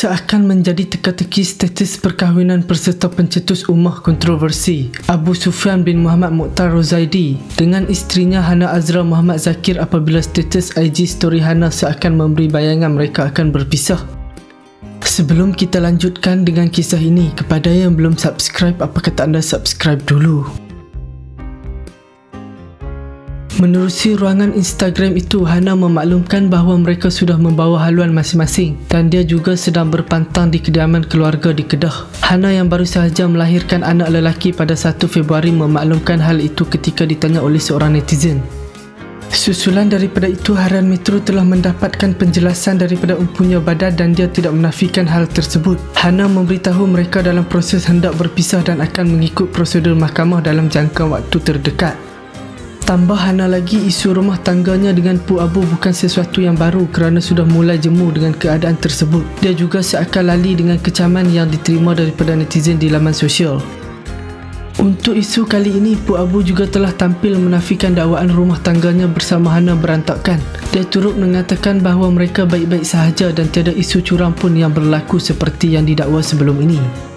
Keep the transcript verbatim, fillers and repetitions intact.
Seakan menjadi teka-teki status perkahwinan peserta pencetus ummah kontroversi Abu Sufyan bin Muhammad Mukhtar Rozaidi dengan isterinya Hana Azra Muhammad Zakir apabila status I G story Hana seakan memberi bayangan mereka akan berpisah. Sebelum kita lanjutkan dengan kisah ini, kepada yang belum subscribe, apa kata anda subscribe dulu. Menerusi ruangan Instagram itu, Hana memaklumkan bahawa mereka sudah membawa haluan masing-masing dan dia juga sedang berpantang di kediaman keluarga di Kedah. Hana yang baru sahaja melahirkan anak lelaki pada satu Februari memaklumkan hal itu ketika ditanya oleh seorang netizen. Susulan daripada itu, Harian Metro telah mendapatkan penjelasan daripada empunya badan dan dia tidak menafikan hal tersebut. Hana memberitahu mereka dalam proses hendak berpisah dan akan mengikut prosedur mahkamah dalam jangka waktu terdekat. Tambah Hana lagi, isu rumah tangganya dengan Pu Abu bukan sesuatu yang baru kerana sudah mulai jemu dengan keadaan tersebut. Dia juga seakan lali dengan kecaman yang diterima daripada netizen di laman sosial. Untuk isu kali ini, Pu Abu juga telah tampil menafikan dakwaan rumah tangganya bersama Hana berantakan. Dia turut mengatakan bahawa mereka baik-baik sahaja dan tiada isu curam pun yang berlaku seperti yang didakwa sebelum ini.